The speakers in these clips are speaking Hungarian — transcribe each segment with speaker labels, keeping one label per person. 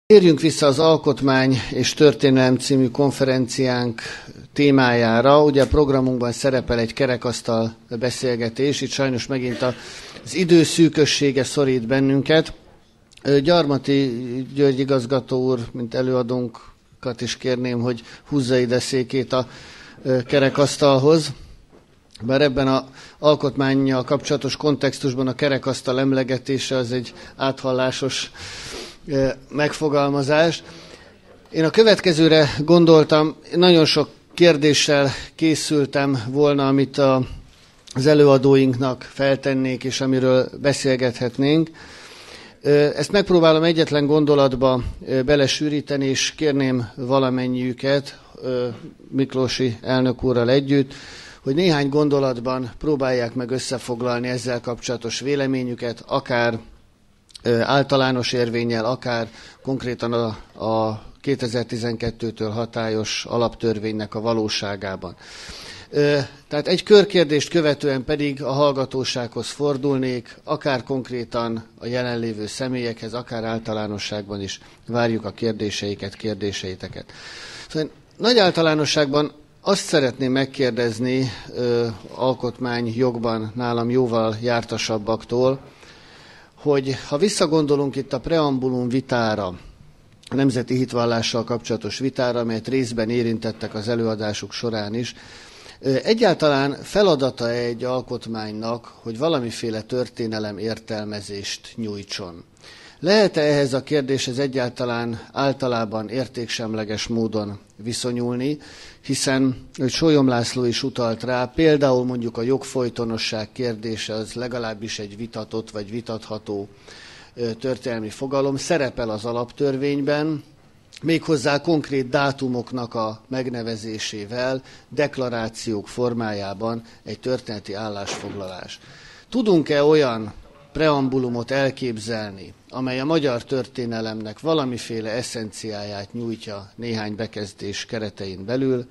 Speaker 1: Térjünk vissza az Alkotmány és Történelem című konferenciánk témájára. Ugye a programunkban szerepel egy kerekasztal beszélgetés, itt sajnos megint az idő szűkössége szorít bennünket. Gyarmati György igazgató úr, mint előadónkat is kérném, hogy húzza ide székét a kerekasztalhoz. Bár ebben az alkotmánnyal kapcsolatos kontextusban a kerekasztal emlegetése az egy áthallásos megfogalmazás. Én a következőre gondoltam, nagyon sok kérdéssel készültem volna, amit az előadóinknak feltennék, és amiről beszélgethetnénk. Ezt megpróbálom egyetlen gondolatba belesűríteni, és kérném valamennyiüket, Miklósi elnök úrral együtt, hogy néhány gondolatban próbálják meg összefoglalni ezzel kapcsolatos véleményüket, akár általános érvénnyel, akár konkrétan a 2012-től hatályos alaptörvénynek a valóságában. Tehát egy körkérdést követően pedig a hallgatósághoz fordulnék, akár konkrétan a jelenlévő személyekhez, akár általánosságban is várjuk a kérdéseiteket. Szóval nagy általánosságban azt szeretném megkérdezni alkotmányjogban nálam jóval jártasabbaktól, hogy ha visszagondolunk itt a preambulum vitára, a nemzeti hitvallással kapcsolatos vitára, amelyet részben érintettek az előadásuk során is, egyáltalán feladata egy alkotmánynak, hogy valamiféle történelem értelmezést nyújtson. Lehet-e ehhez a kérdéshez egyáltalán általában értéksemleges módon viszonyulni, hiszen, hogy Sólyom László is utalt rá, például mondjuk a jogfolytonosság kérdése az legalábbis egy vitatott vagy vitatható történelmi fogalom, szerepel az alaptörvényben, méghozzá konkrét dátumoknak a megnevezésével, deklarációk formájában egy történeti állásfoglalás. Tudunk-e olyan preambulumot elképzelni, amely a magyar történelemnek valamiféle eszenciáját nyújtja néhány bekezdés keretein belül,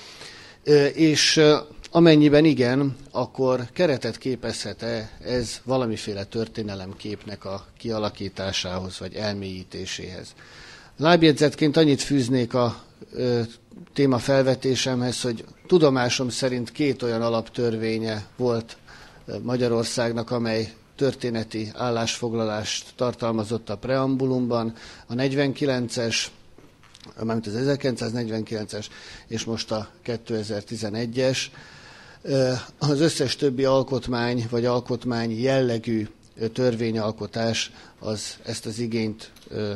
Speaker 1: és amennyiben igen, akkor keretet képezhet-e ez valamiféle történelemképnek a kialakításához vagy elmélyítéséhez. Lábjegyzetként annyit fűznék a téma felvetésemhez, hogy tudomásom szerint 2 olyan alaptörvénye volt Magyarországnak, amely történeti állásfoglalást tartalmazott a preambulumban, a 49-es, mármint az 1949-es, és most a 2011-es. Az összes többi alkotmány, vagy alkotmány jellegű törvényalkotás ezt az igényt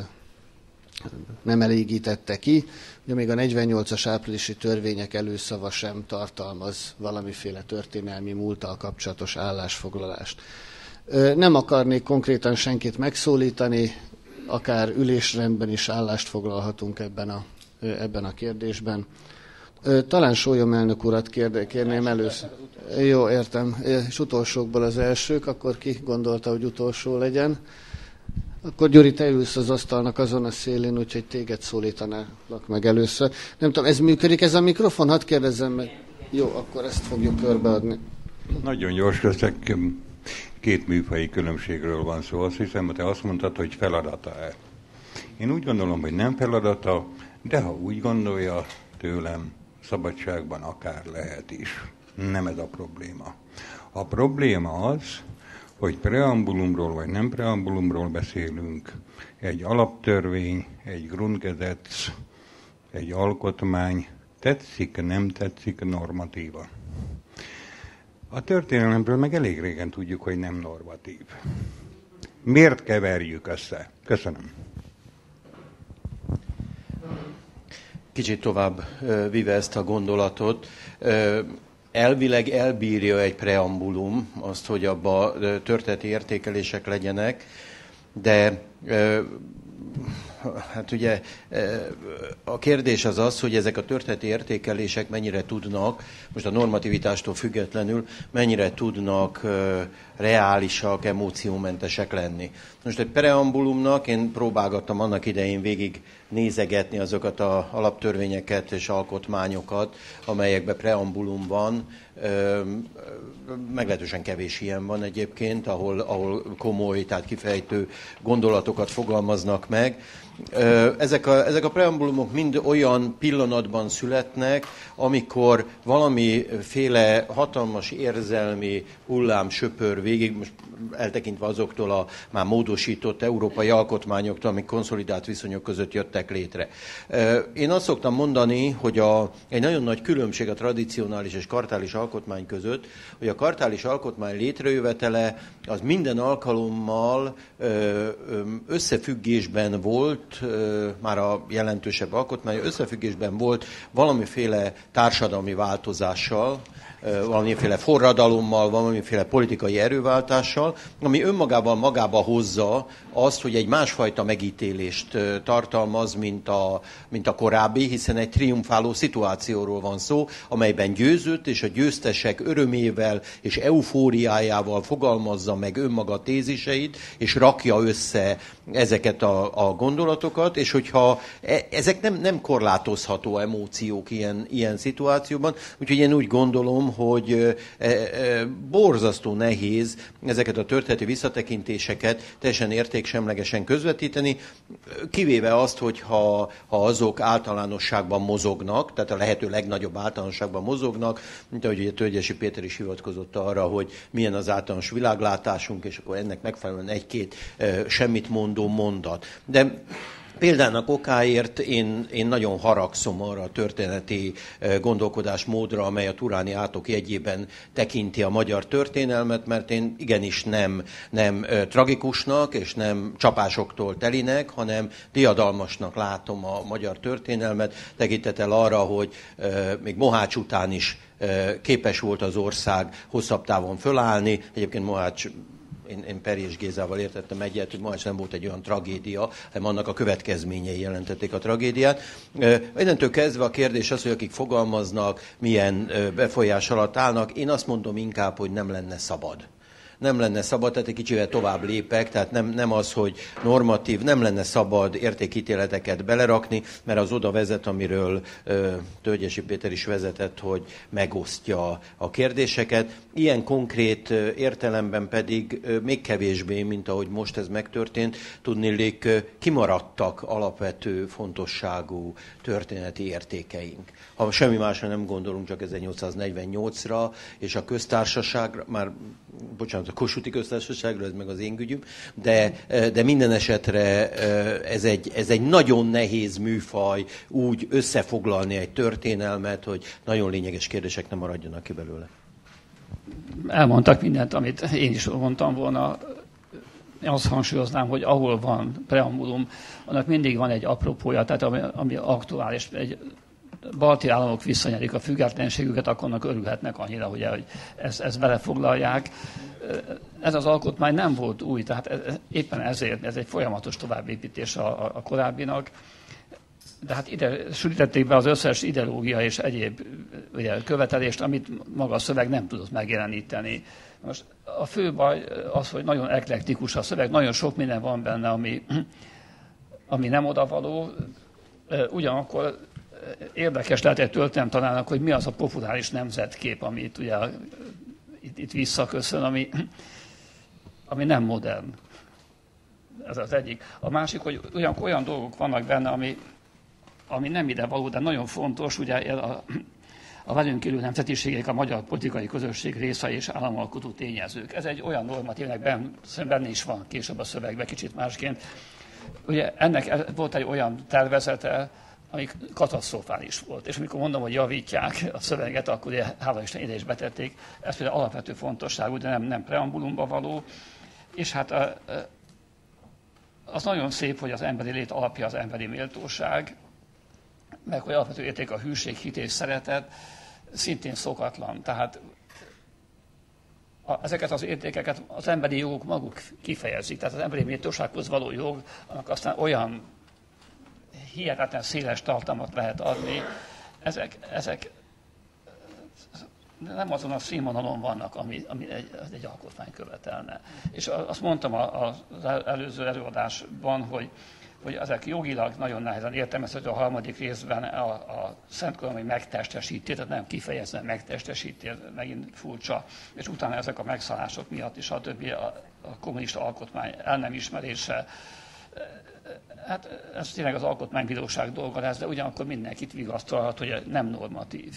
Speaker 1: nem elégítette ki. Ugye még a 48-as áprilisi törvények előszava sem tartalmaz valamiféle történelmi múlttal kapcsolatos állásfoglalást. Nem akarnék konkrétan senkit megszólítani, akár ülésrendben is állást foglalhatunk ebben a kérdésben. Talán Sólyom elnök urat kérném először. Jó, értem. És utolsókból az elsők, akkor ki gondolta, hogy utolsó legyen? Akkor Gyuri, te ülsz az asztalnak azon a szélén, úgyhogy téged szólítanálak meg először. Nem tudom, ez működik ez a mikrofon? Hadd kérdezzem meg. Jó, akkor ezt fogjuk körbeadni.
Speaker 2: Nagyon gyors leszek. 2 műfaji különbségről van szó. Azt hiszem, hogy te azt mondtad, hogy feladata-e. Én úgy gondolom, hogy nem feladata, de ha úgy gondolja, tőlem szabadságban akár lehet is. Nem ez a probléma. A probléma az, hogy preambulumról vagy nem preambulumról beszélünk, egy alaptörvény, egy Grundgesetz, egy alkotmány, tetszik, nem tetszik, normatíva. A történelemről meg elég régen tudjuk, hogy nem normatív. Miért keverjük össze? Köszönöm.
Speaker 3: Kicsit tovább vive ezt a gondolatot. Elvileg elbírja egy preambulum azt, hogy abba történeti értékelések legyenek, de hát ugye a kérdés az az, hogy ezek a történeti értékelések mennyire tudnak, most a normativitástól függetlenül, mennyire tudnak reálisak, emóciómentesek lenni. Most egy preambulumnak én próbálgattam annak idején végig nézegetni azokat az alaptörvényeket és alkotmányokat, amelyekben preambulum van. Meglehetősen kevés ilyen van egyébként, ahol komoly, tehát kifejtő gondolatokat fogalmaznak meg, Ezek a preambulumok mind olyan pillanatban születnek, amikor valamiféle hatalmas érzelmi hullám söpör végig, most eltekintve azoktól a már módosított európai alkotmányoktól, amik konszolidált viszonyok között jöttek létre. Én azt szoktam mondani, hogy egy nagyon nagy különbség a tradicionális és kartális alkotmány között, hogy a kartális alkotmány létrejövetele az minden alkalommal összefüggésben volt, már a jelentősebb alkotmány összefüggésben volt valamiféle társadalmi változással, valamiféle forradalommal, valamiféle politikai erőváltással, ami önmagával magába hozza azt, hogy egy másfajta megítélést tartalmaz, mint a korábbi, hiszen egy triumfáló szituációról van szó, amelyben győzött, és a győztesek örömével és eufóriájával fogalmazza meg önmaga téziseit, és rakja össze ezeket a gondolatokat, és hogyha ezek nem korlátozható emóciók ilyen szituációban, úgyhogy én úgy gondolom, hogy borzasztó nehéz ezeket a történeti visszatekintéseket teljesen értéksemlegesen közvetíteni, kivéve azt, hogyha azok általánosságban mozognak, tehát a lehető legnagyobb általánosságban mozognak, mint ahogy a Tölgyesi Péter is hivatkozott arra, hogy milyen az általános világlátásunk, és akkor ennek megfelelően egy-két semmit mondó mondat. De példának okáért én nagyon haragszom arra a történeti gondolkodásmódra, amely a turáni átok jegyében tekinti a magyar történelmet, mert én igenis nem tragikusnak és nem csapásoktól telinek, hanem diadalmasnak látom a magyar történelmet, tekintettel arra, hogy még Mohács után is képes volt az ország hosszabb távon fölállni. Egyébként Mohács, én Perjés Gézával értettem egyet, hogy Mohács nem volt egy olyan tragédia, hanem annak a következményei jelentették a tragédiát. Innentől kezdve a kérdés az, hogy akik fogalmaznak, milyen befolyás alatt állnak, én azt mondom inkább, hogy nem lenne szabad. Nem lenne szabad, tehát egy kicsivel tovább lépek, tehát nem az, hogy normatív, nem lenne szabad értékítéleteket belerakni, mert az oda vezet, amiről Tölgyesi Péter is vezetett, hogy megosztja a kérdéseket. Ilyen konkrét értelemben pedig még kevésbé, mint ahogy most ez megtörtént, tudniillik kimaradtak alapvető fontosságú történeti értékeink. Ha semmi másra nem gondolunk, csak 1848-ra, és a köztársaságra, már bocsánat, a Kossuthi Köztársaságra, ez meg az én ügyüm, de minden esetre ez egy nagyon nehéz műfaj úgy összefoglalni egy történelmet, hogy nagyon lényeges kérdések nem maradjanak ki belőle.
Speaker 4: Elmondtak mindent, amit én is mondtam volna. Én azt hangsúlyoznám, hogy ahol van preambulum, annak mindig van egy apropója, tehát ami aktuális. Egy balti államok visszanyerik a függetlenségüket, akkor annak örülhetnek annyira, ugye, hogy ezt belefoglalják. Ez az alkotmány nem volt új, tehát éppen ezért ez egy folyamatos továbbépítés a korábbinak. De hát ide sűrítették be az összes ideológia és egyéb ugye, követelést, amit maga a szöveg nem tudott megjeleníteni. Most a fő baj az, hogy nagyon eklektikus a szöveg, nagyon sok minden van benne, ami nem odavaló, ugyanakkor érdekes lehet egy történelemtanárnak, hogy mi az a populáris nemzetkép, amit ugye itt visszaköszön, ami nem modern. Ez az egyik. A másik, hogy olyan dolgok vannak benne, ami nem ide való, de nagyon fontos, ugye a velünk élő nemzetiségek, a magyar politikai közösség része és államalkotó tényezők. Ez egy olyan normatívnek benne is van később a szövegben, kicsit másként. Ugye ennek volt egy olyan tervezete, ami katasztrofális volt. És amikor mondom, hogy javítják a szöveget, akkor ugye, hála Isten, ide is betették. Ez például alapvető fontosságú, de nem preambulumba való. És hát az nagyon szép, hogy az emberi lét alapja az emberi méltóság, meg hogy alapvető érték a hűség, hit és szeretet, szintén szokatlan. Tehát ezeket az értékeket az emberi jogok maguk kifejezik. Tehát az emberi méltósághoz való jog, annak aztán olyan hihetetlen széles tartalmat lehet adni. Ezek nem azon a színvonalon vannak, ami egy alkotmány követelne. És azt mondtam az előző előadásban, hogy ezek jogilag nagyon nehezen értelmezhető a harmadik részben a Szentkorona, hogy megtestesíti, tehát nem kifejezően megtestesíti, megint furcsa. És utána ezek a megszállások miatt is a kommunista alkotmány el nem ismerése. Hát ez tényleg az alkotmánybíróság dolga lesz, de ugyanakkor mindenkit vigasztalhat, hogy nem normatív.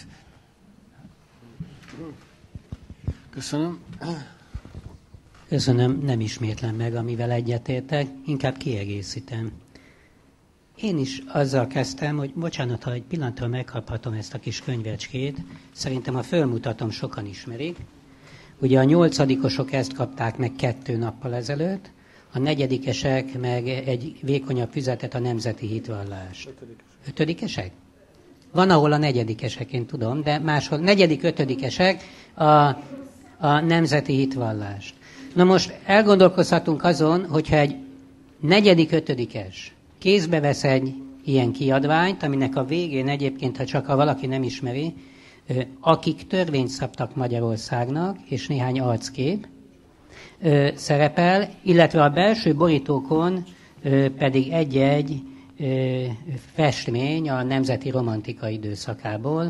Speaker 1: Köszönöm.
Speaker 5: Köszönöm, nem ismétlem meg, amivel egyetértek, inkább kiegészítem. Én is azzal kezdtem, hogy bocsánat, ha egy pillanatra megkaphatom ezt a kis könyvecskét, szerintem ha fölmutatom, sokan ismerik. Ugye a 8-osok ezt kapták meg 2 nappal ezelőtt, a 4-esek meg egy vékonyabb füzetet, a nemzeti hitvallást. 5-esek? Van, ahol a 4-esek, én tudom, de máshol 4., 5-esek a nemzeti hitvallást. Na most elgondolkozhatunk azon, hogyha egy 4., 5-es kézbe vesz egy ilyen kiadványt, aminek a végén egyébként, ha valaki nem ismeri, akik törvényt szabtak Magyarországnak, és néhány arckép szerepel, illetve a belső borítókon pedig egy-egy festmény a nemzeti romantika időszakából.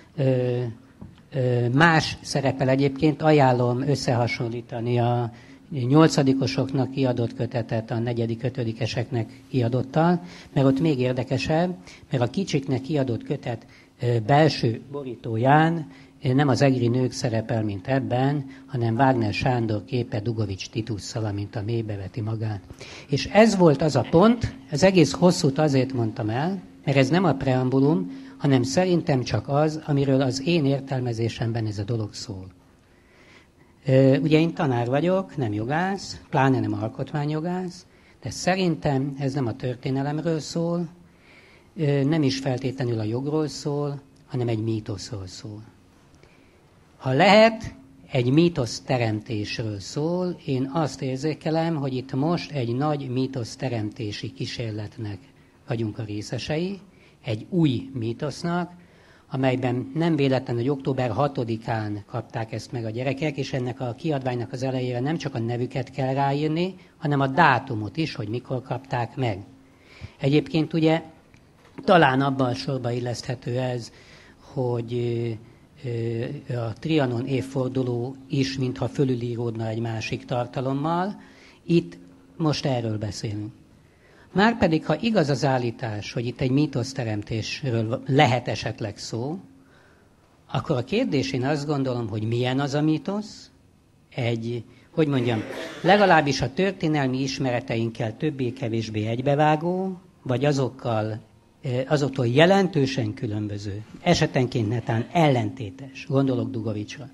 Speaker 5: Más szerepel egyébként, ajánlom összehasonlítani a 8-osoknak kiadott kötetet a 4., 5-eseknek kiadottal, mert ott még érdekesebb, mert a kicsiknek kiadott kötet belső borítóján nem az egri nők szerepel, mint ebben, hanem Wagner Sándor képe Dugovics Titusszal, amint a mélybe veti magát. És ez volt az a pont, az egész hosszút azért mondtam el, mert ez nem a preambulum, hanem szerintem csak az, amiről az én értelmezésemben ez a dolog szól. Ugye én tanár vagyok, nem jogász, pláne nem alkotmányjogász, de szerintem ez nem a történelemről szól, nem is feltétlenül a jogról szól, hanem egy mítoszról szól. Ha lehet, egy mítosz teremtésről szól, én azt érzékelem, hogy itt most egy nagy mítosz teremtési kísérletnek vagyunk a részesei, egy új mítosznak, amelyben nem véletlen, hogy október 6-án kapták ezt meg a gyerekek, és ennek a kiadványnak az elejére nem csak a nevüket kell ráírni, hanem a dátumot is, hogy mikor kapták meg. Egyébként ugye talán abban a sorba illeszthető ez, hogy a Trianon évforduló is, mintha fölülíródna egy másik tartalommal. Itt most erről beszélünk. Márpedig, ha igaz az állítás, hogy itt egy mítoszteremtésről lehet esetleg szó, akkor a kérdés, én azt gondolom, hogy milyen az a mítosz? Legalábbis a történelmi ismereteinkkel többé-kevésbé egybevágó, vagy azoktól jelentősen különböző, esetenként netán ellentétes, gondolok Dugovicsra.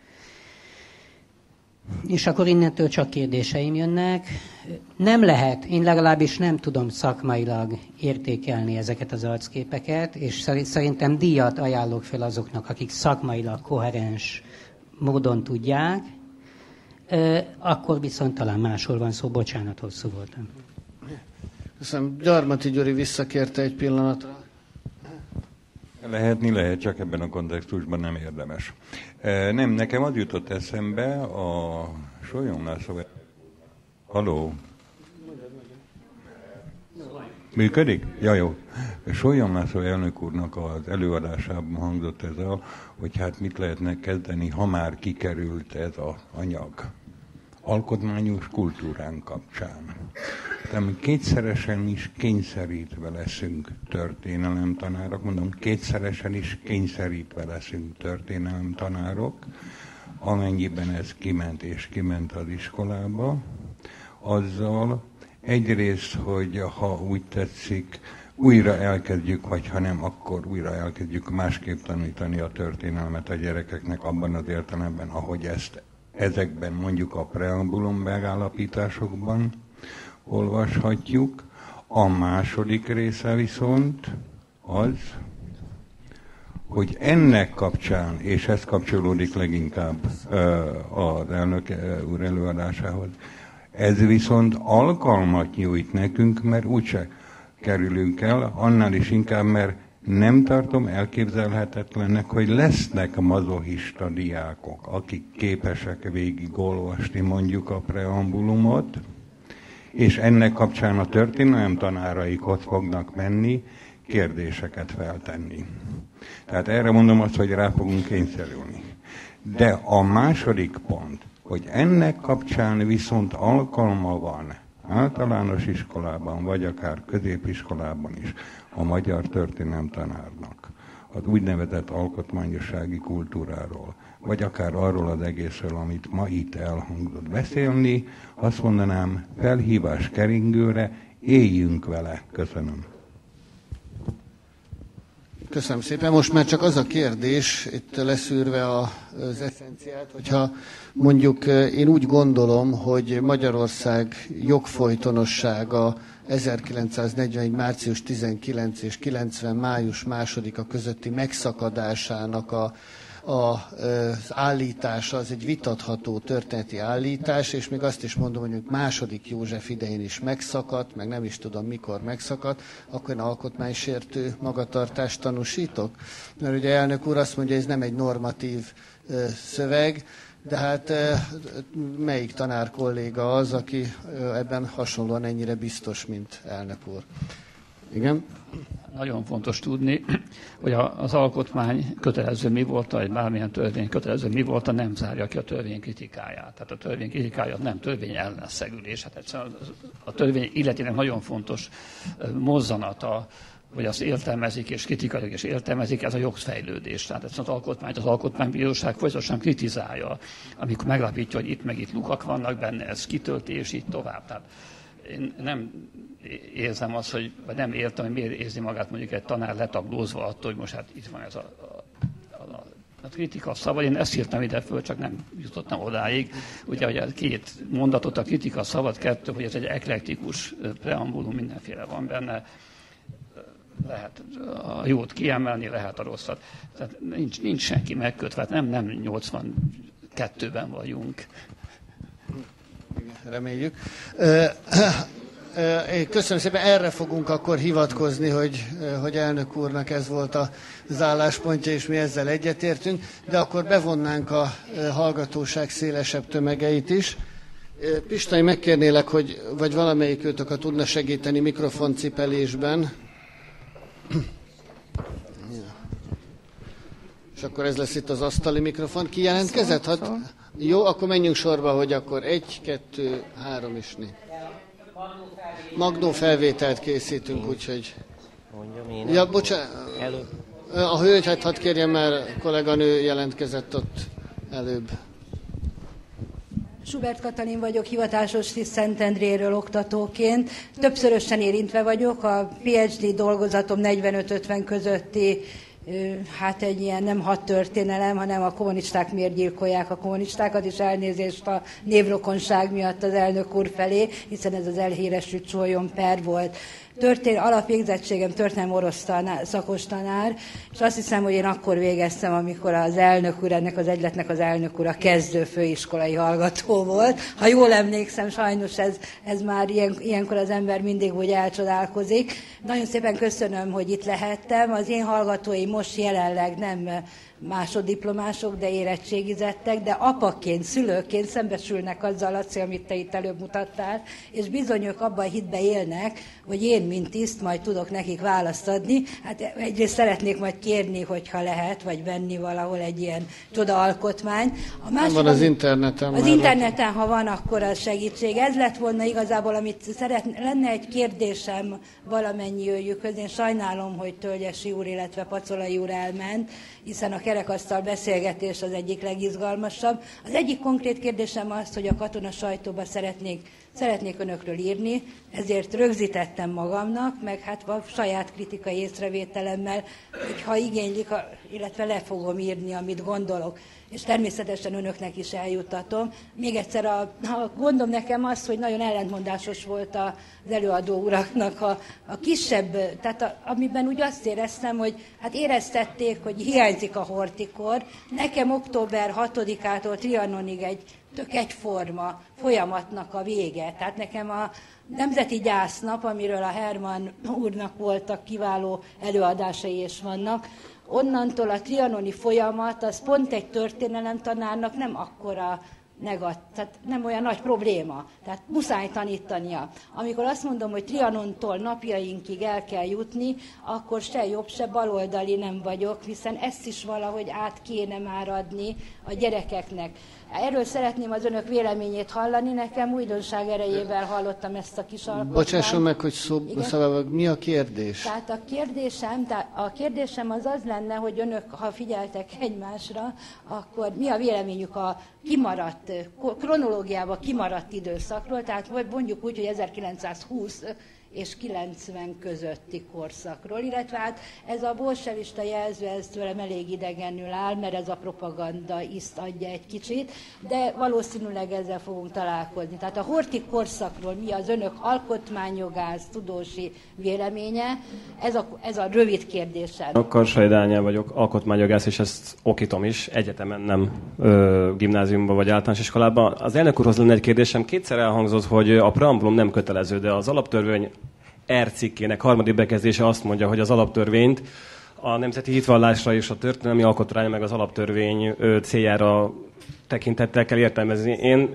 Speaker 5: És akkor innentől csak kérdéseim jönnek. Nem lehet, én legalábbis nem tudom szakmailag értékelni ezeket az arcképeket, és szerintem díjat ajánlok fel azoknak, akik szakmailag koherens módon tudják, akkor viszont talán máshol van szó, bocsánat, hosszú voltam.
Speaker 1: Köszönöm. Gyarmati Gyuri visszakérte egy pillanatra.
Speaker 2: Lehet, csak ebben a kontextusban nem érdemes. Nem, nekem az jutott eszembe a Solyon László... Halló? Működik? Ja, jó. Solyon László elnök úrnak az előadásában hangzott ez hogy hát mit lehetne kezdeni, ha már kikerült ez az anyag. Alkotmányos kultúrán kapcsán. Tehát kétszeresen is kényszerítve leszünk történelemtanárok, mondom, kétszeresen is kényszerítve leszünk történelemtanárok, amennyiben ez kiment az iskolába, azzal egyrészt, hogy ha úgy tetszik, újra elkezdjük, vagy ha nem, akkor újra elkezdjük másképp tanítani a történelmet a gyerekeknek abban az értelemben, ahogy ezt ezekben mondjuk a preambulum megállapításokban olvashatjuk. A második része viszont az, hogy ennek kapcsán, és ez kapcsolódik leginkább az elnök úr előadásához, ez viszont alkalmat nyújt nekünk, mert úgyse kerülünk el, annál is inkább, mert nem tartom elképzelhetetlennek, hogy lesznek mazochista diákok, akik képesek végigolvasni mondjuk a preambulumot, és ennek kapcsán a történelem tanáraikhoz fognak menni, kérdéseket feltenni. Tehát erre mondom azt, hogy rá fogunk kényszerülni. De a második pont, hogy ennek kapcsán viszont alkalma van általános iskolában, vagy akár középiskolában is a magyar történelemtanárnak az úgynevezett alkotmányossági kultúráról, vagy akár arról az egészről, amit ma itt elhangzott beszélni, azt mondanám, felhívás keringőre, éljünk vele. Köszönöm.
Speaker 1: Köszönöm szépen. Most már csak az a kérdés, itt leszűrve az eszenciát, hogyha mondjuk én úgy gondolom, hogy Magyarország jogfolytonossága 1941. március 19 és 90. május 2-a közötti megszakadásának az állítása, az egy vitatható történeti állítás, és még azt is mondom, hogy második József idején is megszakadt, meg nem is tudom mikor megszakadt, akkor én alkotmánysértő magatartást tanúsítok. Mert ugye elnök úr azt mondja, hogy ez nem egy normatív szöveg, de hát melyik tanár kolléga az, aki ebben hasonlóan ennyire biztos, mint elnök úr? Igen?
Speaker 4: Nagyon fontos tudni, hogy az alkotmány kötelező mi volt, vagy bármilyen törvény kötelező mi volt, nem zárja ki a törvény kritikáját. Tehát a törvény kritikája nem törvény ellenszegülés. Hát egyszerűen a törvény illetének nagyon fontos mozzanata, hogy azt értelmezik és kritikailag is értelmezik, ez a jogfejlődés. Tehát ezt az alkotmányt az alkotmánybíróság folyamatosan kritizálja, amikor meglapítja, hogy itt meg itt lukak vannak benne, ez kitölti, és így tovább. Tehát én nem érzem azt, vagy nem értem, hogy miért érzi magát mondjuk egy tanár letaglózva attól, hogy most hát itt van ez a kritika szabad. Én ezt írtam ide föl, csak nem jutottam odáig. Ugye, hogy két mondatot a kritika szabad, kettő, hogy ez egy eklektikus preambulum, mindenféle van benne. Lehet a jót kiemelni, lehet a rosszat. Tehát nincs senki megkötve, nem 82-ben vagyunk.
Speaker 1: Reméljük. Köszönöm szépen, erre fogunk akkor hivatkozni, hogy elnök úrnak ez volt az álláspontja, és mi ezzel egyetértünk, de akkor bevonnánk a hallgatóság szélesebb tömegeit is. Pista, én megkérnélek, vagy valamelyik őtök tudna segíteni mikrofoncipelésben. És akkor ez lesz itt az asztali mikrofon. Ki jelentkezett? Jó, akkor menjünk sorba, hogy akkor 1, 2, 3 és 4. Magnó felvételt készítünk, úgyhogy...
Speaker 3: Mondjam én.
Speaker 1: Ja, bocsánat. A hölgy, hát hadd kérjem, mert kolléganő jelentkezett ott előbb.
Speaker 6: Schubert Katalin vagyok, hivatásos tiszt Szentendréről oktatóként. Többszörösen érintve vagyok, a PhD dolgozatom 45-50 közötti, hát egy ilyen nem hadtörténelem, hanem a kommunisták miért gyilkolják a kommunistákat, és elnézést a névrokonság miatt az elnök úr felé, hiszen ez az elhíresült Sólyom per volt. Alapvégzettségem történelem orosz szakos tanár, és azt hiszem, hogy én akkor végeztem, amikor az elnök úr, ennek az egyletnek az elnök úr a kezdő főiskolai hallgató volt. Ha jól emlékszem, sajnos ez már ilyenkor az ember mindig úgy elcsodálkozik. Nagyon szépen köszönöm, hogy itt lehettem. Az én hallgatóim most jelenleg nem másoddiplomások, de érettségizettek, de apaként, szülőként szembesülnek azzal, Laci, amit te itt előbb mutattál, és bizony ők abban a hitben élnek, hogy én, mint tiszt, majd tudok nekik választ adni. Hát egyrészt szeretnék majd kérni, hogyha lehet, vagy venni valahol egy ilyen csoda-alkotmány. A másik,
Speaker 1: van az interneten.
Speaker 6: Az interneten, ha van, akkor az segítség. Ez lett volna igazából, amit lenne egy kérdésem valamennyi őjükhöz. Én sajnálom, hogy Tölgyesi úr, illetve Pacolai úr elment, hiszen a kerekasztal beszélgetés az egyik legizgalmasabb. Az egyik konkrét kérdésem az, hogy a Katona sajtóba szeretnék önökről írni, ezért rögzítettem magamnak, meg hát a saját kritikai észrevételemmel, hogy ha igénylik, illetve le fogom írni, amit gondolok. És természetesen önöknek is eljuttatom. Még egyszer, a gondom nekem az, hogy nagyon ellentmondásos volt az előadó uraknak a kisebb, tehát amiben úgy azt éreztem, hogy hát éreztették, hogy hiányzik a hortikor. Nekem október 6-ától Trianonig egy tök egyforma folyamatnak a vége. Tehát nekem a Nemzeti Gyásznap, amiről a Hermann úrnak voltak kiváló előadásai és vannak, onnantól a trianoni folyamat, az pont egy történelemtanárnak nem akkora tehát nem olyan nagy probléma. Tehát muszáj tanítania. Amikor azt mondom, hogy Trianontól napjainkig el kell jutni, akkor se jobb, se baloldali nem vagyok, hiszen ezt is valahogy át kéne már adni a gyerekeknek. Erről szeretném az önök véleményét hallani, nekem újdonság erejével hallottam ezt a kis alkotmányt.
Speaker 1: Bocsásson meg, hogy szóval mi a kérdés?
Speaker 6: Tehát a kérdésem az az lenne, hogy önök, ha figyeltek egymásra, akkor mi a véleményük a kimaradt, kronológiában kimaradt időszakról, tehát mondjuk úgy, hogy 1920 és 90 közötti korszakról, illetve hát ez a bolsevista jelző, ez tőlem elég idegenül áll, mert ez a propaganda iszt adja egy kicsit, de valószínűleg ezzel fogunk találkozni. Tehát a Horthy korszakról mi az önök alkotmányjogász, tudósi véleménye? Ez a rövid kérdésem.
Speaker 7: Karsai Dániel vagyok, alkotmányjogász, és ezt okítom is, egyetemen, nem gimnáziumban vagy általános iskolában. Az elnök úrhoz lenne egy kérdésem, kétszer elhangzott, hogy a preambulum nem kötelező, de az alaptörvény R cikkének 3. bekezdése azt mondja, hogy az alaptörvényt a nemzeti hitvallásra és a történelmi alkotmányra meg az alaptörvény céljára tekintettel kell értelmezni.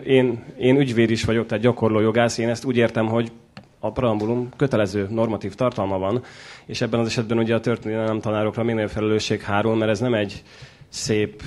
Speaker 7: Én ügyvéd is vagyok, tehát gyakorló jogász, én ezt úgy értem, hogy a preambulum kötelező normatív tartalma van, és ebben az esetben ugye a történelem tanárokra még nagyobb felelősség hárul, mert ez nem egy szép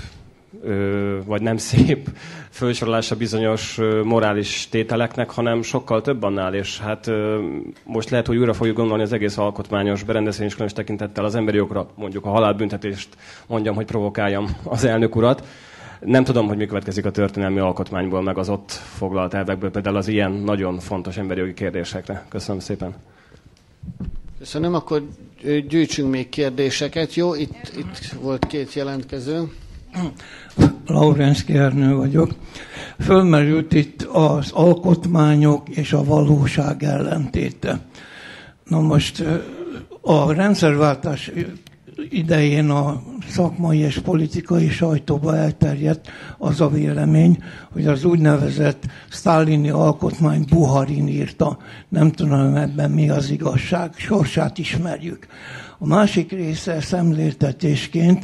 Speaker 7: vagy nem szép felsorolása bizonyos morális tételeknek, hanem sokkal több annál, és hát most lehet, hogy újra fogjuk gondolni az egész alkotmányos berendezés különös tekintettel az emberi jogra, mondjuk a halálbüntetést mondjam, hogy provokáljam az elnök urat. Nem tudom, hogy mi következik a történelmi alkotmányból, meg az ott foglalt elvekből, például az ilyen nagyon fontos emberi jogi kérdésekre. Köszönöm szépen.
Speaker 1: Köszönöm, akkor gyűjtsünk még kérdéseket. Jó, itt volt 2 jelentkező.
Speaker 8: Laurenszki Ernő vagyok. Fölmerült itt az alkotmányok és a valóság ellentéte. Na most a rendszerváltás idején a szakmai és politikai sajtóba elterjedt az a vélemény, hogy az úgynevezett sztálini alkotmány Buharin írta. Nem tudom, ebben mi az igazság, sorsát ismerjük. A másik része szemléltetésként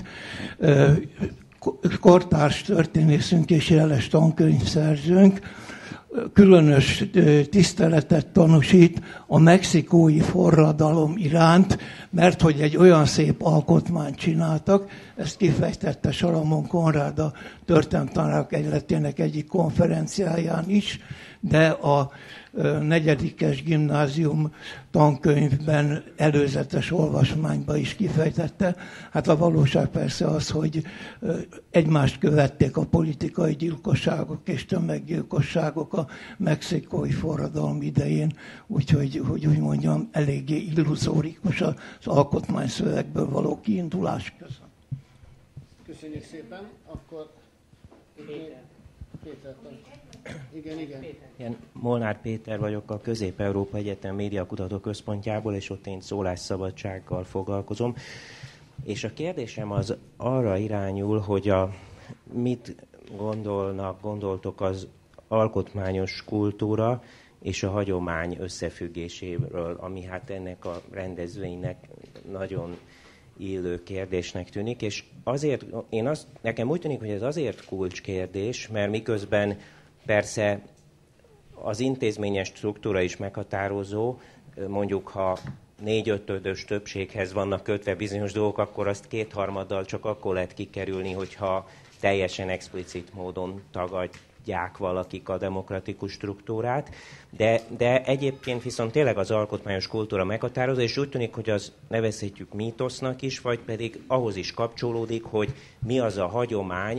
Speaker 8: kortárs történészünk és jeles tankönyvszerzőnk különös tiszteletet tanúsít a mexikói forradalom iránt, mert hogy egy olyan szép alkotmányt csináltak, ezt kifejtette Salamon Konrád a Történelemtanárok Egyletének egyik konferenciáján is, de a 4. gimnázium tankönyvben, előzetes olvasmányban is kifejtette. Hát a valóság persze az, hogy egymást követték a politikai gyilkosságok és tömeggyilkosságok a mexikói forradalom idején, úgyhogy úgy mondjam, eléggé illuzórikus az alkotmányszövegből való kiindulás között.
Speaker 1: Köszönjük szépen. Akkor Péter. Igen.
Speaker 9: Én Molnár Péter vagyok, a Közép-Európa Egyetem Médiakutató Központjából, és ott én szólásszabadsággal foglalkozom. És a kérdésem az arra irányul, hogy mit gondoltok az alkotmányos kultúra és a hagyomány összefüggéséről, ami hát ennek a rendezvénynek nagyon illő kérdésnek tűnik, és azért, nekem úgy tűnik, hogy ez azért kulcskérdés, mert miközben persze az intézményes struktúra is meghatározó, mondjuk ha 4/5-ös többséghez vannak kötve bizonyos dolgok, akkor azt 2/3 csak akkor lehet kikerülni, hogyha teljesen explicit módon tagadják valakik a demokratikus struktúrát, de egyébként viszont tényleg az alkotmányos kultúra meghatározó, és úgy tűnik, hogy az nevezhetjük mítosznak is, vagy pedig ahhoz is kapcsolódik, hogy mi az a hagyomány,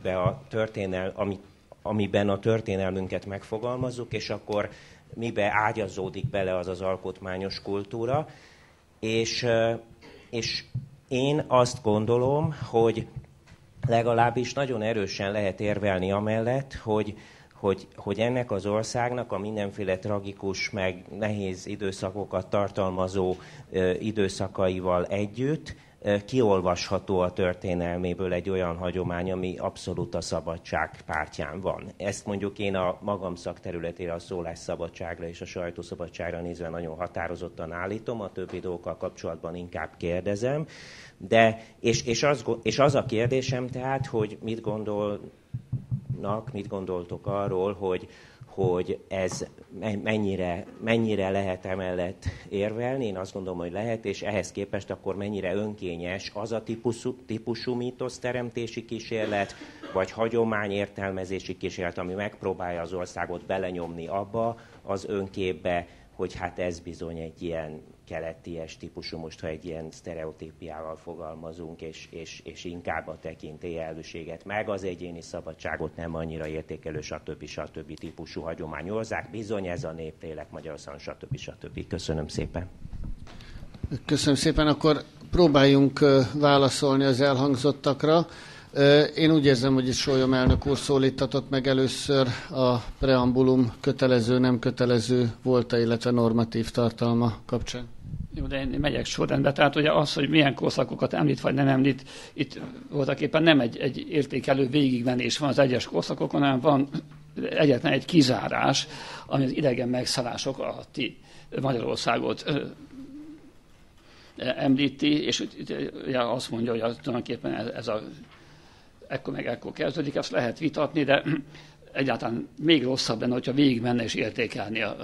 Speaker 9: amiben a történelmünket megfogalmazzuk, és akkor mibe ágyazódik bele az az alkotmányos kultúra. És én azt gondolom, hogy legalábbis nagyon erősen lehet érvelni amellett, hogy ennek az országnak a mindenféle tragikus, meg nehéz időszakokat tartalmazó időszakaival együtt kiolvasható a történelméből egy olyan hagyomány, ami abszolút a szabadság pártján van. Ezt mondjuk én a magam szakterületére, a szólásszabadságra és a sajtószabadságra nézve nagyon határozottan állítom, a többi dolgokkal kapcsolatban inkább kérdezem. És az a kérdésem tehát, hogy mit vannak, mit gondoltok arról, hogy ez mennyire lehet emellett érvelni. Én azt gondolom, hogy lehet, és ehhez képest akkor mennyire önkényes az a típusú mítoszteremtési kísérlet, vagy hagyományértelmezési kísérlet, ami megpróbálja az országot belenyomni abba az önképbe, hogy hát ez bizony egy ilyen keleties típusú, most ha egy ilyen sztereotípiával fogalmazunk, és inkább a tekintélyelvűséget, meg az egyéni szabadságot nem annyira értékelő, stb. Típusú hagyományozzák. Bizony ez a néplélek Magyarországon, stb. Köszönöm szépen.
Speaker 1: Köszönöm szépen, akkor próbáljunk válaszolni az elhangzottakra. Én úgy érzem, hogy itt Sólyom elnök úr szólítatott meg először a preambulum kötelező, nem kötelező volta, illetve normatív tartalma kapcsán.
Speaker 4: Jó, de én megyek sorrendbe. Tehát ugye az, hogy milyen korszakokat említ, vagy nem említ, itt voltaképpen nem egy értékelő végigmenés van az egyes korszakokon, hanem van egyetlen egy kizárás, ami az idegen megszállások alatti Magyarországot említi, és ugye azt mondja, hogy tulajdonképpen ez a ekkor kezdődik, ezt lehet vitatni, de egyáltalán még rosszabb lenne, hogyha végig menne és értékelni a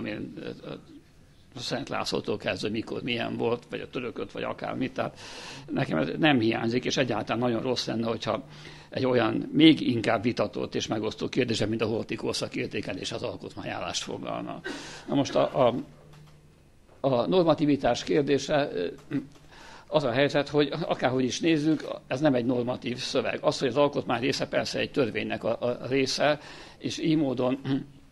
Speaker 4: Szent Lászlótól kezdve, mikor milyen volt, vagy a törököt, vagy akármit. Tehát nekem ez nem hiányzik, és egyáltalán nagyon rossz lenne, hogyha egy olyan még inkább vitatott és megosztó kérdése, mint a holti korszak értékelés az alkotmányállást foglalna. Na most a normativitás kérdése, az a helyzet, hogy akárhogy is nézzük, ez nem egy normatív szöveg. Az, hogy az alkotmány része persze egy törvénynek a része, és így módon